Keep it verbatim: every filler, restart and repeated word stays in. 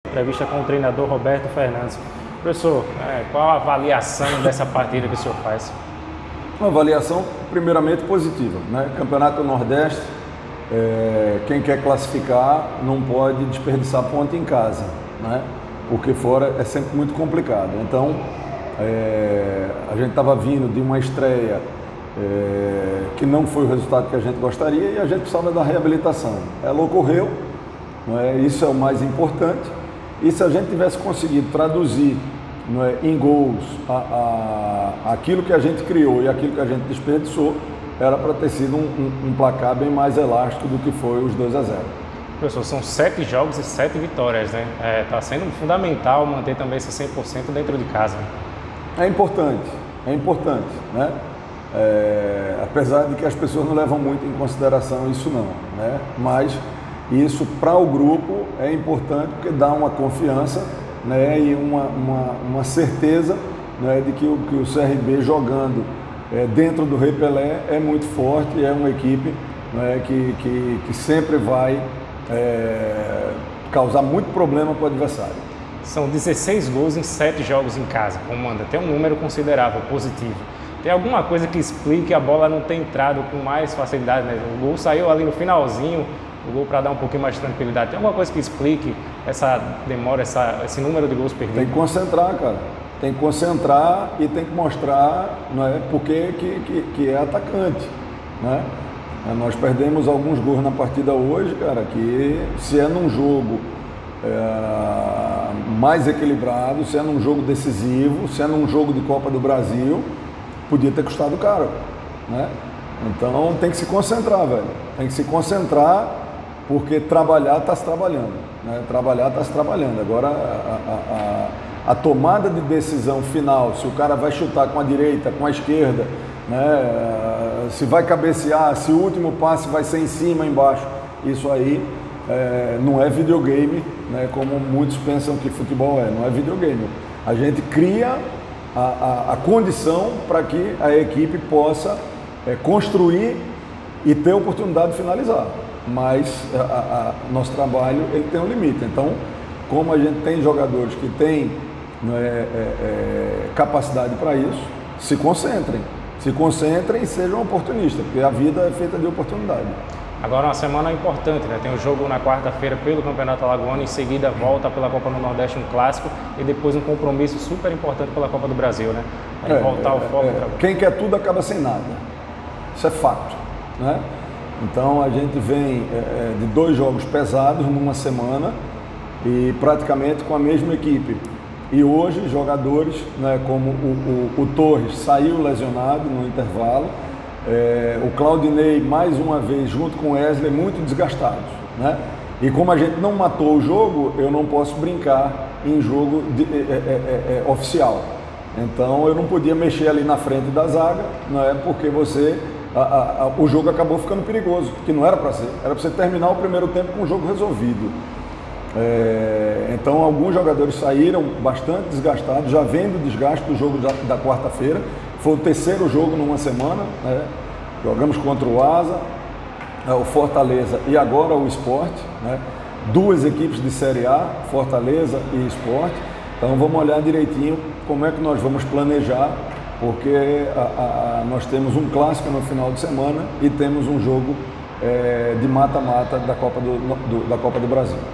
Entrevista com o treinador Roberto Fernandes. Professor, é, qual a avaliação dessa partida que o senhor faz? Uma avaliação primeiramente positiva, né? Campeonato do Nordeste, é, quem quer classificar não pode desperdiçar ponto em casa, né? Porque fora é sempre muito complicado. Então, é, a gente estava vindo de uma estreia é, que não foi o resultado que a gente gostaria e a gente precisava da reabilitação. Ela ocorreu, não é? Isso é o mais importante. E se a gente tivesse conseguido traduzir, não é, em gols a, a, aquilo que a gente criou e aquilo que a gente desperdiçou, era para ter sido um, um, um placar bem mais elástico do que foi os dois a zero. Professor, são sete jogos e sete vitórias, né? Está é, sendo fundamental manter também esse cem por cento dentro de casa. É importante, é importante, né? É, apesar de que as pessoas não levam muito em consideração isso não, né? Mas isso para o grupo é importante porque dá uma confiança, né, e uma, uma, uma certeza, né, de que o, que o C R B jogando é, dentro do Rei Pelé é muito forte, é uma equipe, né, que, que, que sempre vai é, causar muito problema para o adversário. São dezesseis gols em sete jogos em casa, comanda, tem um número considerável, positivo. Tem alguma coisa que explique a bola não ter entrado com mais facilidade, né? O gol saiu ali no finalzinho, o gol para dar um pouquinho mais de tranquilidade. Tem alguma coisa que explique essa demora, essa, esse número de gols perdidos? Tem que concentrar, cara. Tem que concentrar e tem que mostrar, não é, porque que, que, que é atacante, né? Nós perdemos alguns gols na partida hoje, cara, que se é num jogo é, mais equilibrado, se é num jogo decisivo, se é num jogo de Copa do Brasil, podia ter custado caro, né? Então tem que se concentrar, velho. Tem que se concentrar, porque trabalhar está se trabalhando, né? Trabalhar está se trabalhando. Agora a, a, a, a tomada de decisão final, se o cara vai chutar com a direita, com a esquerda, né? Se vai cabecear, se o último passe vai ser em cima, embaixo, isso aí é, não é videogame, né? Como muitos pensam que futebol é, não é videogame. A gente cria a, a, a condição para que a equipe possa é, construir e ter a oportunidade de finalizar. Mas a, a, nosso trabalho ele tem um limite. Então, como a gente tem jogadores que têm né, é, é, capacidade para isso, se concentrem. Se concentrem e sejam oportunistas, porque a vida é feita de oportunidade. Agora uma semana importante, né? Tem o jogo na quarta-feira pelo Campeonato Alagoano, em seguida volta pela Copa do Nordeste, um clássico, e depois um compromisso super importante pela Copa do Brasil, né? Aí é, voltar o foco. É, é. Quem quer tudo acaba sem nada. Isso é fato, né? Então a gente vem é, de dois jogos pesados numa semana e praticamente com a mesma equipe. E hoje jogadores, né, como o, o, o Torres saiu lesionado no intervalo, é, o Claudinei mais uma vez junto com o Wesley muito desgastados, né? E como a gente não matou o jogo, eu não posso brincar em jogo de, é, é, é, oficial. Então eu não podia mexer ali na frente da zaga, não é, porque você A, a, a, o jogo acabou ficando perigoso, que não era para ser, era para você terminar o primeiro tempo com o jogo resolvido. É, então alguns jogadores saíram bastante desgastados, já vendo o desgaste do jogo da, da quarta-feira, foi o terceiro jogo numa semana, né? Jogamos contra o Asa, o Fortaleza e agora o Sport, né? Duas equipes de Série A, Fortaleza e Sport. Então vamos olhar direitinho como é que nós vamos planejar, porque a, a, nós temos um clássico no final de semana e temos um jogo é, de mata-mata da Copa do, do, da Copa do Brasil.